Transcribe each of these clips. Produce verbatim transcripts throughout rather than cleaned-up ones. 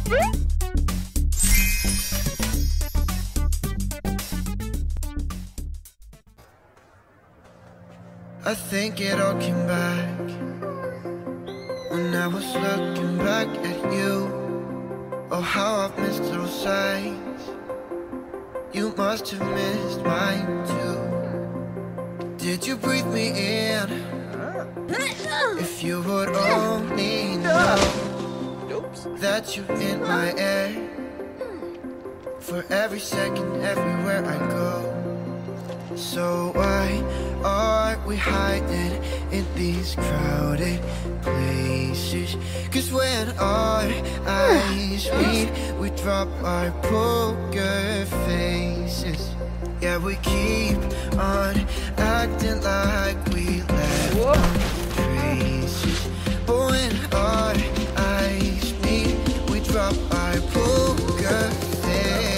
I think it all came back when I was looking back at you. Oh, how I've missed those sights. You must have missed mine too. Did you breathe me in? If you would only know that you're in my air. For every second, everywhere I go. So why are we hiding in these crowded places? Cause when our eyes meet, we drop our poker faces. Yeah, we keep on acting like we left traces. But when our eyes meet, we drop our poker faces.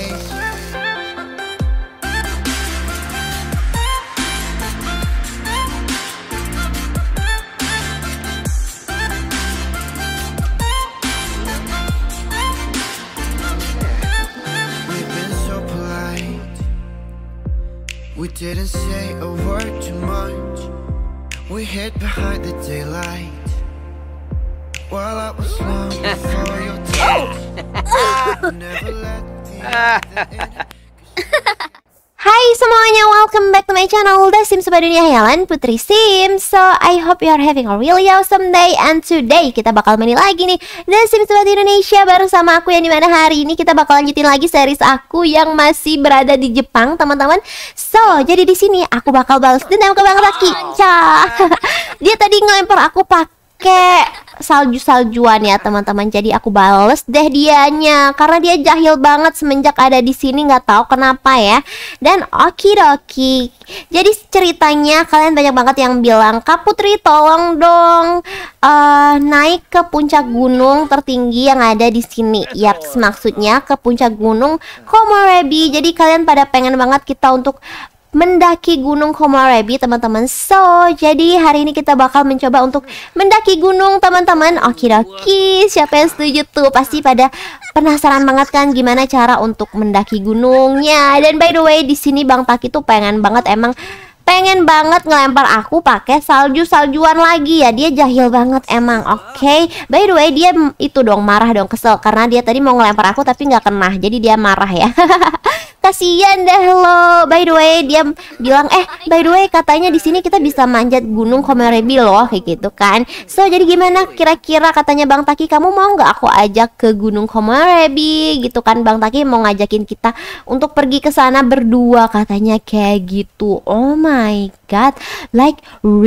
We didn't say a word too much. We hid behind the daylight while I was longing for your touch. Never let me in. Hai semuanya, welcome back to my channel The Sims Sobat Dunia Hayalan, Putri Sims. So, I hope you are having a really awesome day. And today kita bakal main lagi nih The Sims Sobat Indonesia bareng sama aku, yang dimana hari ini kita bakal lanjutin lagi series aku yang masih berada di Jepang, teman-teman. So, jadi di sini aku bakal balas dendam ke Bang Taki. Cah. Dia tadi ngelempar aku pakai salju-saljuan ya teman-teman. Jadi aku bales deh dianya karena dia jahil banget semenjak ada di sini, nggak tahu kenapa ya. Dan okidoki. Jadi ceritanya kalian banyak banget yang bilang, "Kak Putri tolong dong uh, naik ke puncak gunung tertinggi yang ada di sini." Yaps, maksudnya ke puncak gunung Komorebi. Jadi kalian pada pengen banget kita untuk mendaki gunung Komorebi, teman-teman. So, jadi hari ini kita bakal mencoba untuk mendaki gunung, teman-teman. Okidoki, siapa yang setuju tuh? Pasti pada penasaran banget kan gimana cara untuk mendaki gunungnya. Dan by the way, di sini Bang Taki tuh pengen banget, emang pengen banget ngelempar aku pakai salju-saljuan lagi ya. Dia jahil banget emang. Oke, okay. By the way, dia itu dong marah dong, kesel karena dia tadi mau ngelempar aku tapi nggak kena. Jadi dia marah ya. Kasian deh lo. By the way, dia bilang, eh by the way katanya di sini kita bisa manjat gunung Komorebi loh, kayak gitu kan. So, jadi gimana kira-kira katanya Bang Taki, kamu mau nggak aku ajak ke gunung Komorebi gitu kan? Bang Taki mau ngajakin kita untuk pergi ke sana berdua katanya kayak gitu. Oh my god, like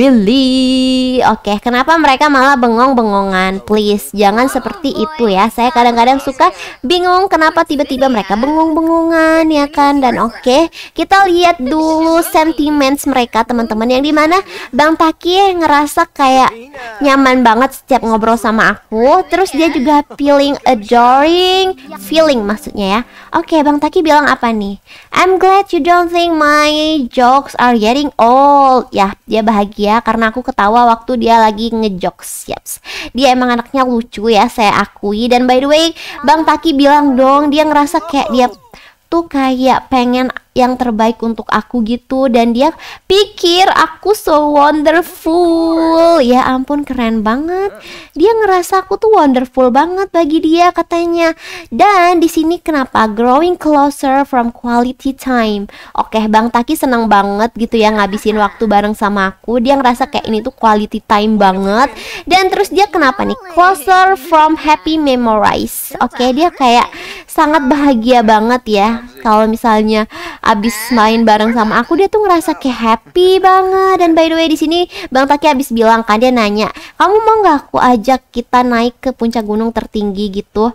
really? Oke, okay, kenapa mereka malah bengong-bengongan? Please, jangan seperti itu ya. Saya kadang-kadang suka bingung kenapa tiba-tiba mereka bengong-bengongan ya kan. Dan oke, okay, kita lihat dulu sentiments mereka, teman-teman, yang dimana Bang Taki ngerasa kayak nyaman banget setiap ngobrol sama aku. Terus dia juga feeling adoring, feeling maksudnya ya. Oke, okay, Bang Taki bilang apa nih? I'm glad you don't think my jokes are getting old. Ya, dia bahagia karena aku ketawa waktu dia lagi ngejokes. Yaps, dia emang anaknya lucu ya, saya akui. Dan by the way, Bang Taki bilang dong, dia ngerasa kayak dia tuh kayak pengen yang terbaik untuk aku gitu. Dan dia pikir aku so wonderful. Ya ampun, keren banget. Dia ngerasa aku tuh wonderful banget bagi dia katanya. Dan di sini kenapa growing closer from quality time. Oke, Bang Taki seneng banget gitu ya ngabisin waktu bareng sama aku. Dia ngerasa kayak ini tuh quality time banget. Dan terus dia kenapa nih closer from happy memories. Oke, dia kayak sangat bahagia banget ya kalau misalnya abis main bareng sama aku, dia tuh ngerasa kayak happy banget. Dan by the way, di sini Bang Taki abis bilang kan, dia nanya, kamu mau nggak aku ajak kita naik ke puncak gunung tertinggi gitu?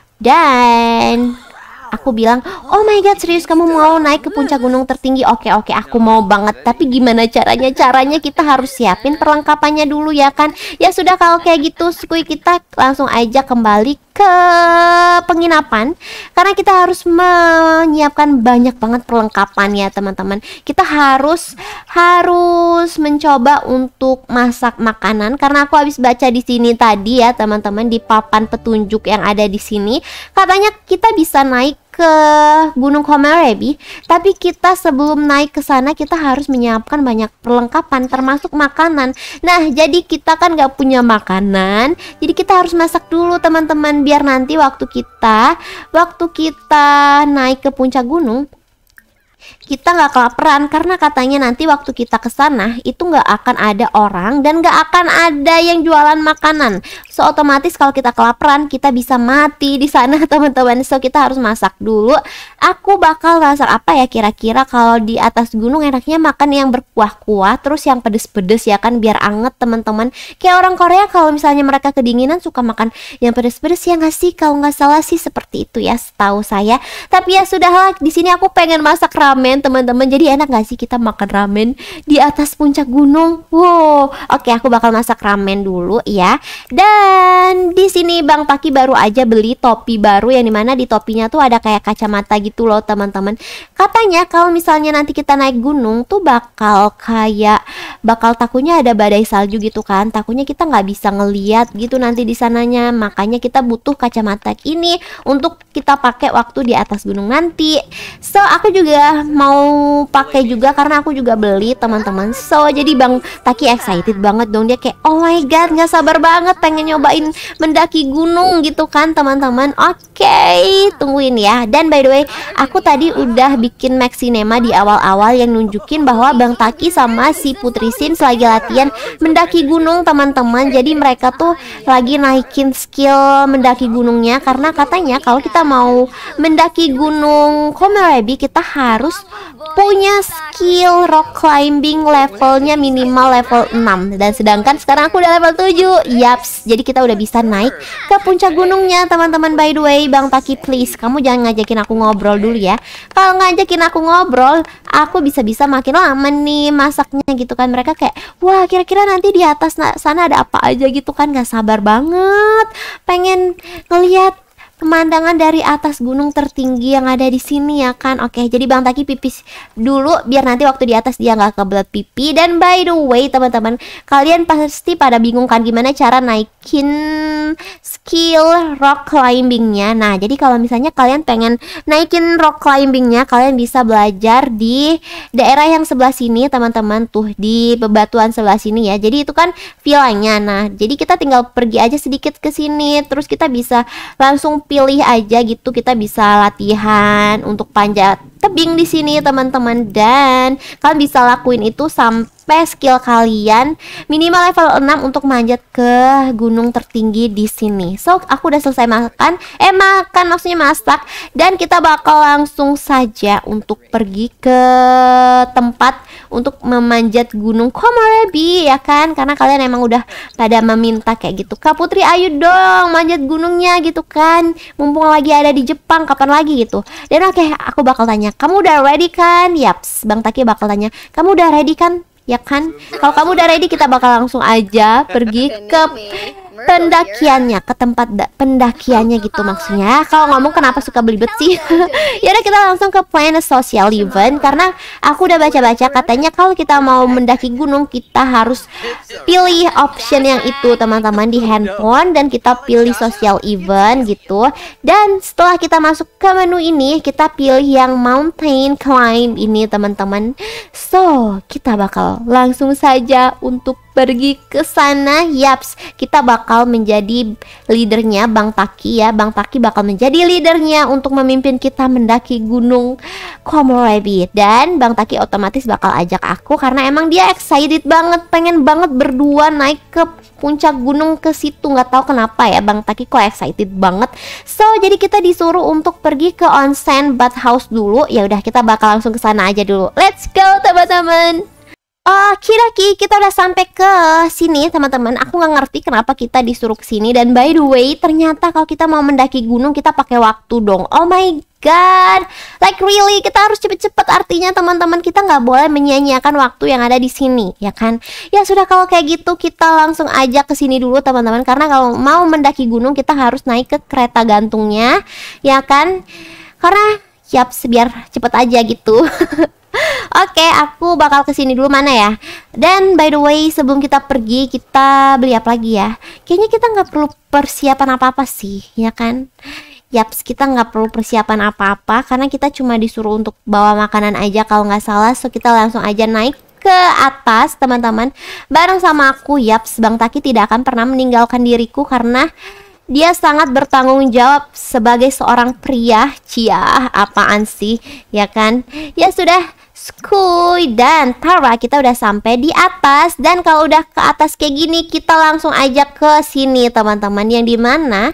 Dan aku bilang, oh my god, serius kamu mau naik ke puncak gunung tertinggi? Oke oke, aku mau banget. Tapi gimana caranya? Caranya kita harus siapin perlengkapannya dulu ya kan. Ya sudah, kalau kayak gitu, skuy, kita langsung aja kembali ke penginapan karena kita harus menyiapkan banyak banget perlengkapan ya teman-teman. Kita harus harus mencoba untuk masak makanan karena aku habis baca di sini tadi ya teman-teman, di papan petunjuk yang ada di sini katanya kita bisa naik ke Gunung Komorebi, tapi kita sebelum naik ke sana kita harus menyiapkan banyak perlengkapan termasuk makanan. Nah, jadi kita kan nggak punya makanan, jadi kita harus masak dulu teman-teman biar nanti waktu kita waktu kita naik ke puncak gunung kita nggak kelaparan, karena katanya nanti waktu kita ke sana itu nggak akan ada orang dan nggak akan ada yang jualan makanan. So otomatis kalau kita kelaparan kita bisa mati di sana teman-teman. So kita harus masak dulu. Aku bakal masak apa ya kira-kira kalau di atas gunung enaknya makan yang berkuah-kuah terus yang pedes-pedes ya kan biar anget teman-teman. Kayak orang Korea kalau misalnya mereka kedinginan suka makan yang pedes-pedes ya nggak sih? Kalau nggak salah sih seperti itu ya setahu saya. Tapi ya sudahlah, di sini aku pengen masak ramen teman-teman. Jadi enak gak sih kita makan ramen di atas puncak gunung? Wow, oke aku bakal masak ramen dulu ya. Dan di sini Bang Taki baru aja beli topi baru yang dimana di topinya tuh ada kayak kacamata gitu loh teman-teman. Katanya kalau misalnya nanti kita naik gunung tuh bakal kayak bakal takutnya ada badai salju gitu kan. Takutnya kita nggak bisa ngeliat gitu nanti di sananya. Makanya kita butuh kacamata ini untuk kita pakai waktu di atas gunung nanti. So aku juga mau pakai juga karena aku juga beli teman-teman. So jadi Bang Taki excited banget dong, dia kayak oh my god nggak sabar banget pengen nyobain mendaki gunung gitu kan teman-teman. Oke okay, tungguin ya. Dan by the way aku tadi udah bikin Maxinema di awal-awal yang nunjukin bahwa Bang Taki sama si Putri Sims lagi latihan mendaki gunung teman-teman. Jadi mereka tuh lagi naikin skill mendaki gunungnya karena katanya kalau kita mau mendaki gunung Komorebi kita harus punya skill rock climbing levelnya minimal level enam. Dan sedangkan sekarang aku udah level tujuh. Yaps, jadi kita udah bisa naik ke puncak gunungnya teman-teman. By the way Bang Taki please kamu jangan ngajakin aku ngobrol dulu ya. Kalau ngajakin aku ngobrol aku bisa-bisa makin lama nih masaknya gitu kan. Mereka kayak wah kira-kira nanti di atas sana ada apa aja gitu kan. Gak sabar banget pengen ngeliat pemandangan dari atas gunung tertinggi yang ada di sini ya kan. Oke, jadi Bang Taki pipis dulu biar nanti waktu di atas dia nggak kebelet pipi. Dan by the way teman-teman, kalian pasti pada bingung kan gimana cara naikin skill rock climbingnya. Nah, jadi kalau misalnya kalian pengen naikin rock climbingnya, kalian bisa belajar di daerah yang sebelah sini teman-teman, tuh di bebatuan sebelah sini ya. Jadi itu kan villanya. Nah, jadi kita tinggal pergi aja sedikit ke sini, terus kita bisa langsung pilih aja gitu, kita bisa latihan untuk panjat tebing di sini teman-teman. Dan kalian bisa lakuin itu sampai skill kalian minimal level enam untuk manjat ke gunung tertinggi di sini. So aku udah selesai makan eh makan maksudnya masak, dan kita bakal langsung saja untuk pergi ke tempat untuk memanjat gunung Komorebi ya kan, karena kalian emang udah pada meminta kayak gitu. Kak Putri ayo dong manjat gunungnya gitu kan, mumpung lagi ada di Jepang, kapan lagi gitu. Dan oke okay, aku bakal tanya kamu udah ready kan? Yaps, Bang Taki bakal tanya kamu udah ready kan? Ya kan? Kalau kamu udah ready kita bakal langsung aja pergi ke pendakiannya, ke tempat pendakiannya gitu maksudnya. Kalau ngomong kenapa suka belibet sih? Ya udah kita langsung ke plan social event, karena aku udah baca-baca katanya kalau kita mau mendaki gunung kita harus pilih option yang itu teman-teman di handphone, dan kita pilih social event gitu. Dan setelah kita masuk ke menu ini kita pilih yang mountain climb ini teman-teman. So kita bakal langsung saja untuk pergi ke sana. Yaps, kita bakal menjadi leadernya Bang Taki ya. Bang Taki bakal menjadi leadernya untuk memimpin kita mendaki gunung Komorebi. Dan Bang Taki otomatis bakal ajak aku karena emang dia excited banget, pengen banget berdua naik ke puncak gunung ke situ. Nggak tahu kenapa ya Bang Taki kok excited banget. So jadi kita disuruh untuk pergi ke onsen bathhouse dulu. Ya udah kita bakal langsung ke sana aja dulu. Let's go teman-teman. Oke, kita udah sampai ke sini teman-teman. Aku nggak ngerti kenapa kita disuruh ke sini. Dan by the way, ternyata kalau kita mau mendaki gunung kita pakai waktu dong. Oh my god, like really kita harus cepet-cepet. Artinya teman-teman, kita nggak boleh menyia-nyiakan waktu yang ada di sini, ya kan? Ya sudah, kalau kayak gitu kita langsung aja ke sini dulu teman-teman, karena kalau mau mendaki gunung kita harus naik ke kereta gantungnya, ya kan? Karena yap, biar cepet aja gitu. Oke, aku bakal kesini dulu, mana ya. Dan by the way, sebelum kita pergi, kita beli apa lagi ya? Kayaknya kita nggak perlu persiapan apa-apa sih, ya kan? Yaps, kita nggak perlu persiapan apa-apa karena kita cuma disuruh untuk bawa makanan aja kalau nggak salah. So kita langsung aja naik ke atas teman-teman, bareng sama aku. Yaps, Bang Taki tidak akan pernah meninggalkan diriku karena dia sangat bertanggung jawab sebagai seorang pria. Cia, apaan sih, ya kan? Ya sudah, Skuy dan Tara, kita udah sampai di atas. Dan kalau udah ke atas kayak gini, kita langsung aja ke sini teman-teman, yang dimana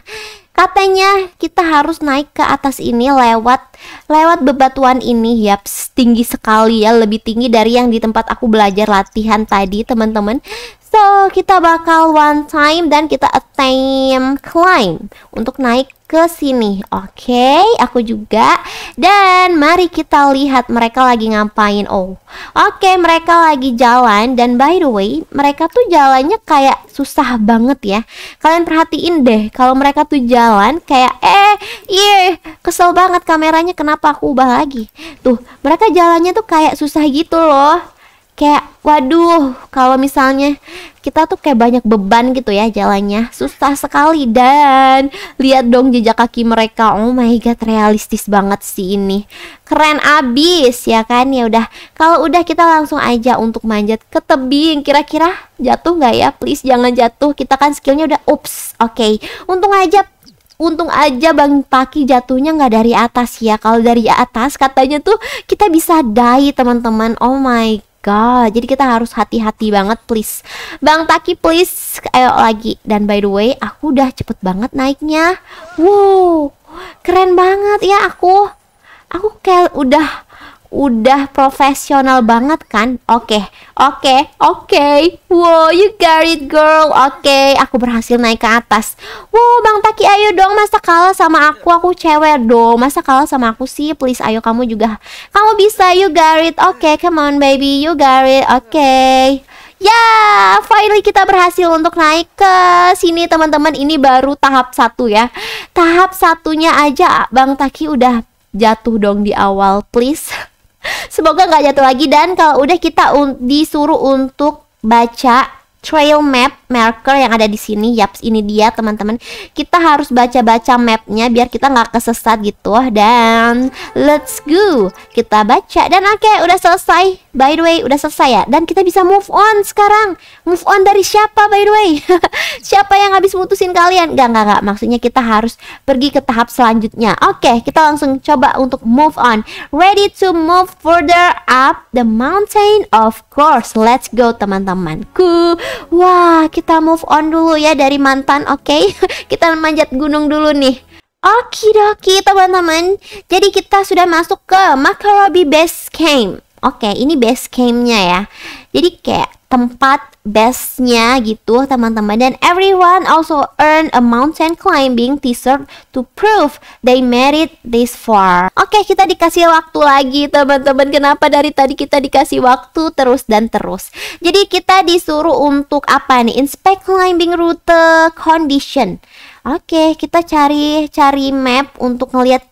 katanya kita harus naik ke atas ini lewat lewat bebatuan ini. Yaps, tinggi sekali ya, lebih tinggi dari yang di tempat aku belajar latihan tadi teman-teman. So kita bakal one time dan kita attempt climb untuk naik ke sini. Oke, okay, aku juga. Dan mari kita lihat mereka lagi ngapain. Oh, oke, okay, mereka lagi jalan. Dan by the way, mereka tuh jalannya kayak susah banget ya. Kalian perhatiin deh, kalau mereka tuh jalan kayak eh, iya, kesel banget kameranya. Kenapa aku ubah lagi? Tuh, mereka jalannya tuh kayak susah gitu loh. Kayak waduh, kalau misalnya kita tuh kayak banyak beban gitu ya jalannya, susah sekali. Dan lihat dong jejak kaki mereka. Oh my god, realistis banget sih ini, keren abis ya kan. Ya udah, kalau udah kita langsung aja untuk manjat ke tebing. Kira-kira jatuh nggak ya? Please jangan jatuh, kita kan skillnya udah ups. Oke, okay. untung aja Untung aja Bang Taki jatuhnya nggak dari atas ya. Kalau dari atas katanya tuh kita bisa die teman-teman. Oh my god, jadi kita harus hati-hati banget please. Bang Taki please, ayo lagi. Dan by the way, aku udah cepet banget naiknya. Wow, keren banget ya aku. Aku kayak udah udah profesional banget kan. Oke, okay, oke, okay, oke. Okay. Wow, you got it girl. Oke, okay, aku berhasil naik ke atas. Wow, Bang Taki ayo dong, masa kalah sama aku? Aku cewek dong, masa kalah sama aku sih? Please, ayo kamu juga. Kamu bisa, you got it. Oke, okay, come on baby, you got it. Oke. Okay. Ya, yeah, finally kita berhasil untuk naik ke sini teman-teman. Ini baru tahap satu ya. Tahap satunya aja Bang Taki udah jatuh dong di awal, please. Semoga nggak jatuh lagi. Dan kalau udah kita un disuruh untuk baca trail map marker yang ada di sini. Yaps, ini dia teman-teman. Kita harus baca-baca mapnya biar kita nggak kesesat gitu. Dan let's go, kita baca. Dan oke, okay, udah selesai. By the way, udah selesai ya. Dan kita bisa move on sekarang. Move on dari siapa by the way? Siapa yang habis mutusin kalian? Gak, gak, gak. Maksudnya kita harus pergi ke tahap selanjutnya. Oke, okay, kita langsung coba untuk move on. Ready to move further up the mountain? Of course, let's go teman-temanku. Wah, kita move on dulu ya dari mantan. Oke, okay? Kita manjat gunung dulu nih. Okidoki teman-teman. Jadi kita sudah masuk ke Makarabi Base Camp. Oke, okay, ini base campnya ya. Jadi kayak tempat base-nya gitu teman-teman. Dan everyone also earn a mountain climbing t-shirt to prove they made it this far. Oke, okay, kita dikasih waktu lagi teman-teman. Kenapa dari tadi kita dikasih waktu terus dan terus? Jadi kita disuruh untuk apa nih? Inspect climbing route condition. Oke, okay, kita cari cari map untuk ngelihat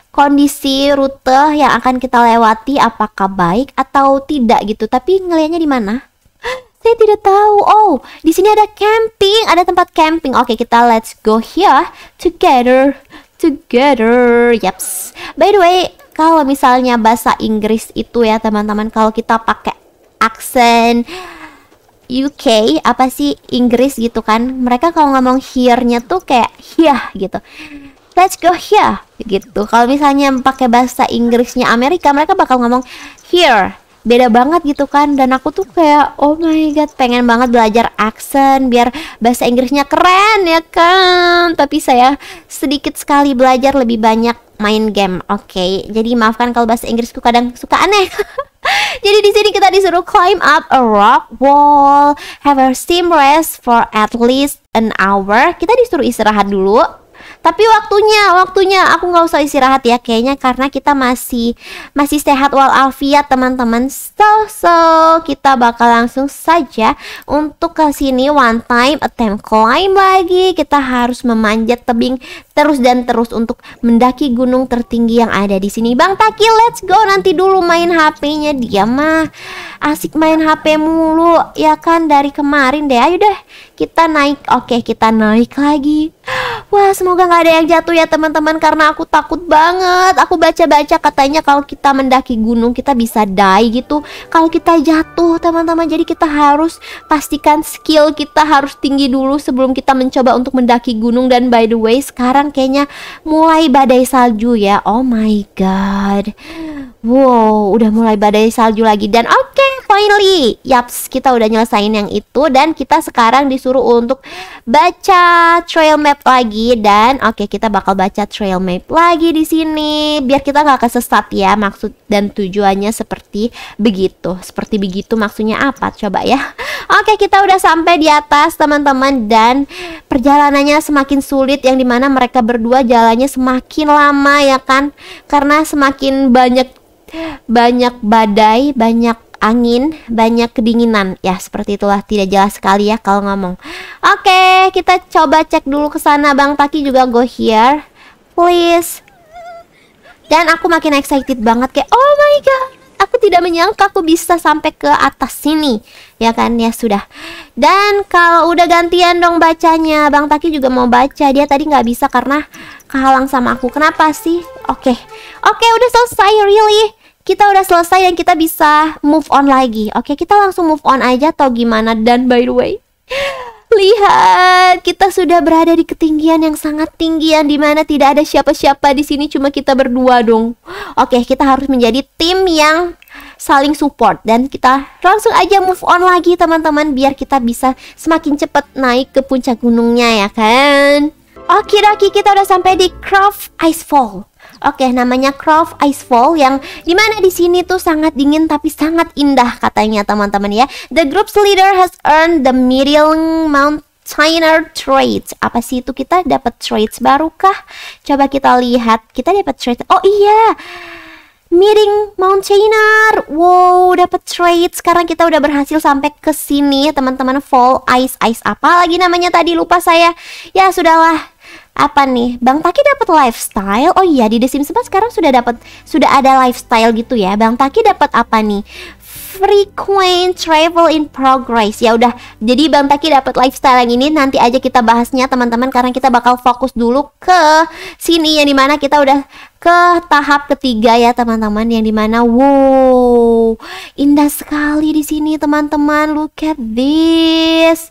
kondisi rute yang akan kita lewati apakah baik atau tidak gitu. Tapi ngelihatnya di mana? Saya tidak tahu. Oh, di sini ada camping, ada tempat camping. Oke, kita let's go here together, together. Yaps. By the way, kalau misalnya bahasa Inggris itu ya teman-teman, kalau kita pakai aksen U K apa sih Inggris gitu kan, mereka kalau ngomong here-nya tuh kayak here gitu. Let's go here gitu. Kalau misalnya pakai bahasa Inggrisnya Amerika, mereka bakal ngomong here. Beda banget gitu kan. Dan aku tuh kayak oh my god, pengen banget belajar aksen biar bahasa Inggrisnya keren ya kan. Tapi saya sedikit sekali belajar, lebih banyak main game. Oke, okay, jadi maafkan kalau bahasa Inggrisku kadang suka aneh. Jadi di sini kita disuruh climb up a rock wall, have a steam rest for at least an hour. Kita disuruh istirahat dulu Tapi waktunya, waktunya aku nggak usah istirahat ya kayaknya, karena kita masih masih sehat walafiat teman-teman. So, so kita bakal langsung saja untuk ke sini one time attempt climb lagi. Kita harus memanjat tebing terus dan terus untuk mendaki gunung tertinggi yang ada di sini. Bang Taki, let's go. Nanti dulu main H P-nya dia mah. Asik main H P mulu ya kan dari kemarin deh. Ayo deh kita naik. Oke, kita naik lagi. Wah, semoga nggak ada yang jatuh ya teman-teman, karena aku takut banget. Aku baca-baca katanya kalau kita mendaki gunung kita bisa die gitu kalau kita jatuh teman-teman. Jadi kita harus pastikan skill kita harus tinggi dulu sebelum kita mencoba untuk mendaki gunung. Dan by the way, sekarang kayaknya mulai badai salju ya. Oh my god. Wow, udah mulai badai salju lagi. Dan oke, okay, finally, yaps, kita udah nyelesain yang itu. Dan kita sekarang disuruh untuk baca trail map lagi. Dan oke, okay, kita bakal baca trail map lagi di sini biar kita nggak kesesat ya. Maksud dan tujuannya seperti begitu. Seperti begitu maksudnya apa? Coba ya. Oke, okay, kita udah sampai di atas teman-teman. Dan perjalanannya semakin sulit, yang dimana mereka berdua jalannya semakin lama ya kan, karena semakin banyak banyak badai, banyak angin, banyak kedinginan. Ya, seperti itulah, tidak jelas sekali ya kalau ngomong. Oke, kita coba cek dulu ke sana. Bang Taki juga go here, please. Dan aku makin excited banget kayak, oh my god, aku tidak menyangka aku bisa sampai ke atas sini. Ya kan, ya sudah. Dan kalau udah gantian dong bacanya. Bang Taki juga mau baca. Dia tadi nggak bisa karena kehalang sama aku. Kenapa sih? Oke, oke, udah selesai, really. Kita udah selesai dan kita bisa move on lagi. Oke, kita langsung move on aja atau gimana? Dan by the way, lihat, kita sudah berada di ketinggian yang sangat tinggi, yang dimana tidak ada siapa-siapa di sini, cuma kita berdua dong. Oke, kita harus menjadi tim yang saling support. Dan kita langsung aja move on lagi teman-teman, biar kita bisa semakin cepat naik ke puncak gunungnya ya kan. Oke, oke, kita udah sampai di Croft Icefall. Oke, namanya Croft Icefall, yang dimana di sini tuh sangat dingin tapi sangat indah katanya teman-teman ya. The group's leader has earned the Middle Mountaineer traits. Apa sih itu? Kita dapat traits baru kah? Coba kita lihat. Kita dapat traits. Oh iya, Middle Mountaineer. Wow, dapat traits. Sekarang kita udah berhasil sampai ke sini teman-teman. Fall Ice, Ice apa lagi namanya tadi, lupa saya. Ya sudahlah. Apa nih? Bang Taki dapat lifestyle. Oh iya, di The Sims empat sekarang sudah dapat, sudah ada lifestyle gitu ya. Bang Taki dapat apa nih? Frequent travel in progress. Ya udah, jadi Bang Taki dapat lifestyle yang ini. Nanti aja kita bahasnya teman-teman, karena kita bakal fokus dulu ke sini, yang dimana kita udah ke tahap ketiga ya teman-teman, yang dimana wow, indah sekali di sini teman-teman. Look at this.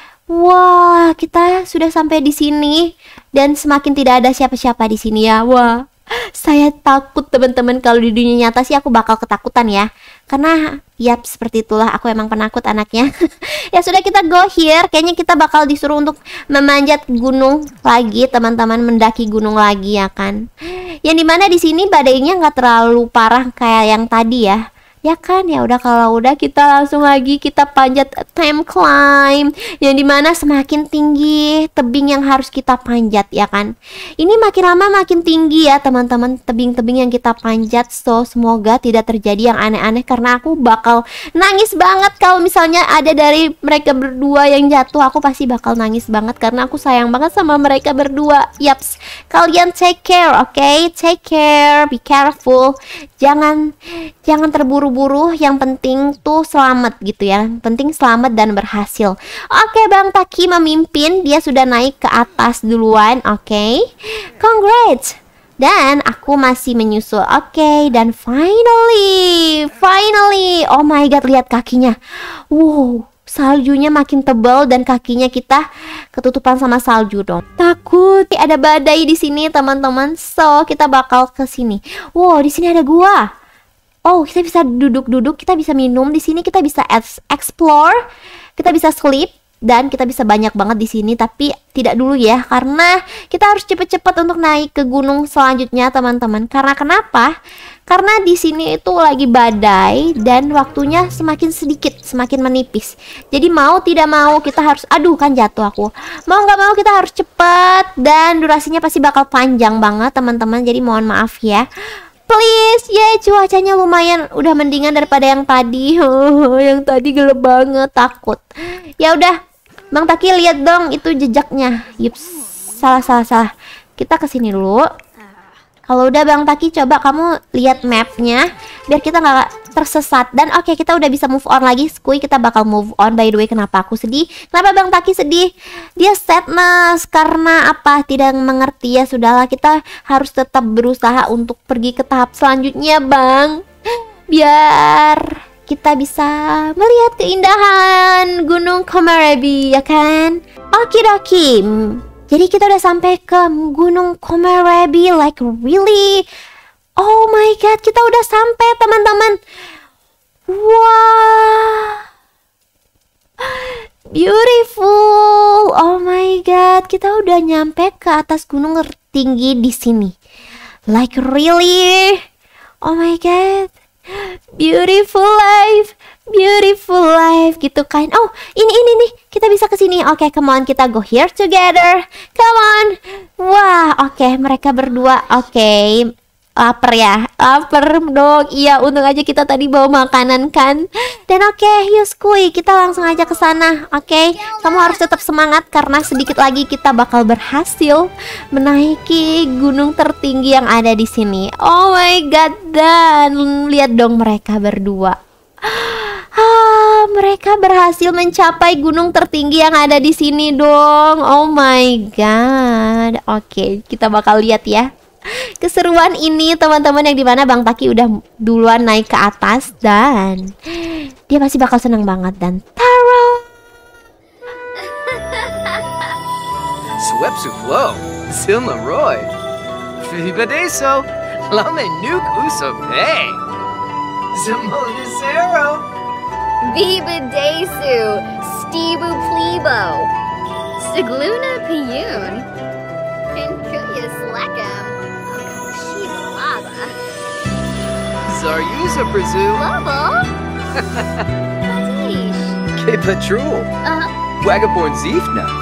Wah, kita sudah sampai di sini dan semakin tidak ada siapa-siapa di sini ya. Wah, saya takut teman-teman. Kalau di dunia nyata sih aku bakal ketakutan ya, karena yap, seperti itulah, aku emang penakut anaknya. Ya sudah, kita go here. Kayaknya kita bakal disuruh untuk memanjat gunung lagi teman-teman, mendaki gunung lagi ya kan. Yang dimana di sini badainya nggak terlalu parah kayak yang tadi ya. Ya kan, ya udah, kalau udah kita langsung lagi kita panjat attempt climb, yang dimana semakin tinggi tebing yang harus kita panjat ya kan. Ini makin lama makin tinggi ya teman-teman, tebing-tebing yang kita panjat. So semoga tidak terjadi yang aneh-aneh, karena aku bakal nangis banget kalau misalnya ada dari mereka berdua yang jatuh. Aku pasti bakal nangis banget karena aku sayang banget sama mereka berdua. Yaps, kalian take care, oke? Okay? Take care, be careful. Jangan jangan terburu buru, yang penting tuh selamat gitu ya. Penting selamat dan berhasil. Oke, Bang Taki memimpin, dia sudah naik ke atas duluan. Oke, congrats. Dan aku masih menyusul. Oke, dan finally, finally, oh my god, lihat kakinya. Wow, saljunya makin tebal dan kakinya kita ketutupan sama salju dong. Takut ada badai di sini teman-teman. So kita bakal ke sini. Wow, di sini ada gua. Oh, kita bisa duduk-duduk, kita bisa minum di sini, kita bisa explore, kita bisa sleep, dan kita bisa banyak banget di sini. Tapi tidak dulu ya, karena kita harus cepet-cepet untuk naik ke gunung selanjutnya teman-teman. Karena kenapa? Karena di sini itu lagi badai dan waktunya semakin sedikit, semakin menipis. Jadi mau tidak mau kita harus, aduh kan jatuh aku. Mau nggak mau kita harus cepat dan durasinya pasti bakal panjang banget teman-teman. Jadi mohon maaf ya. Please, ya cuacanya lumayan udah mendingan daripada yang tadi. Oh, yang tadi gelap banget, takut. Ya udah, Bang Taki lihat dong itu jejaknya. Yups, salah salah salah. Kita kesini dulu. Kalau udah Bang Taki coba kamu lihat mapnya biar kita nggak tersesat. Dan oke okay, kita udah bisa move on lagi. Skui kita bakal move on. By the way kenapa aku sedih? Kenapa Bang Taki sedih? Dia sadness karena apa? Tidak mengerti. Ya sudahlah, kita harus tetap berusaha untuk pergi ke tahap selanjutnya Bang. Biar kita bisa melihat keindahan Gunung Komorebi ya kan? Okidoki. Jadi kita udah sampai ke Gunung Komorebi, like really, oh my god, kita udah sampai teman-teman. Wah, beautiful, oh my god, kita udah nyampe ke atas gunung tertinggi di sini, like really, oh my god, beautiful life. Beautiful life gitu kan. Oh ini ini nih kita bisa ke sini. Oke okay, come on kita go here together. Come on. Wah oke okay, mereka berdua. Oke okay. Lapar ya. Lapar dong. Iya untung aja kita tadi bawa makanan kan. Dan oke okay, yuk Skui kita langsung aja ke sana. Oke okay? Kamu harus tetap semangat karena sedikit lagi kita bakal berhasil menaiki gunung tertinggi yang ada di sini. Oh my god. Dan lihat dong mereka berdua. Ah, mereka berhasil mencapai gunung tertinggi yang ada di sini dong. Oh my god. Oke, kita bakal lihat ya keseruan ini teman-teman, yang dimana Bang Taki udah duluan naik ke atas dan dia pasti bakal senang banget. Dan taro. Swep Suflo, Silma Roy, Fibadeso, Lame Nuke Usope, Simone Zero. Viva Desu, Stibu Plebo, Sigluna Piyun, Pinkuya Slekam, Shilaba, Zaryusa Prazu, Bubble, Matish, K Patrol, uh, Wagaborn Ziefna,